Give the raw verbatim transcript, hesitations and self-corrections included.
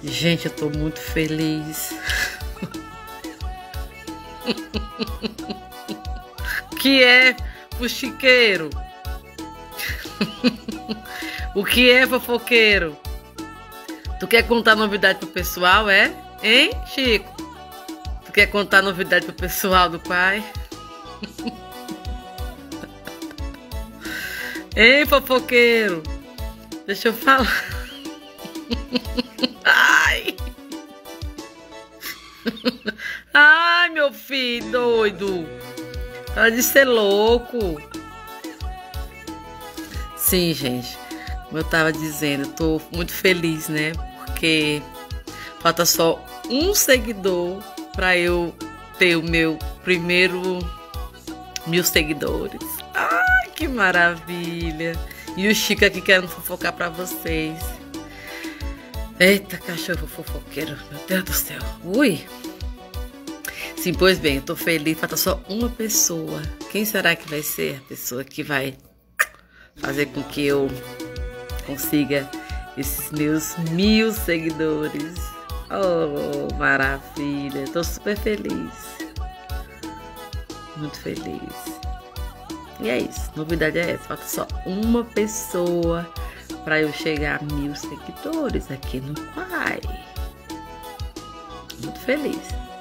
Gente, eu tô muito feliz. Que é, fuxiqueiro? O que é, fofoqueiro? Tu quer contar novidade pro pessoal, é? Hein, Chico? Tu quer contar novidade pro pessoal do pai? Hein, fofoqueiro? Deixa eu falar. Ai! Ai, meu filho doido! Para de ser louco! Sim, gente, como eu tava dizendo, eu tô muito feliz, né? Porque falta só um seguidor para eu ter o meu primeiro mil seguidores. Ai, que maravilha! E o Chico aqui querendo fofocar para vocês. Eita, cachorro fofoqueiro, meu Deus do céu. Ui! Sim, pois bem, eu tô feliz, falta só uma pessoa. Quem será que vai ser a pessoa que vai fazer com que eu consiga esses meus mil seguidores? Oh, maravilha! Tô super feliz. Muito feliz. E é isso, novidade é essa. Falta só uma pessoa para eu chegar a mil seguidores aqui no Quai. Muito feliz.